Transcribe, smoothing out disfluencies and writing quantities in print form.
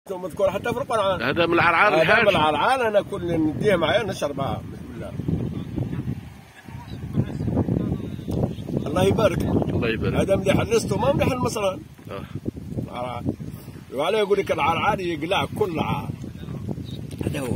مذكور حتى في القرآن. هذا من العرعار الحاج. هذا من العرعار، أنا كل نديه معايا نشربها. بسم الله. الله يبارك. الله يبارك. هذا مليح الرستو ما مليح المصران. وعليه يقول لك العرعار يقلع كل عار.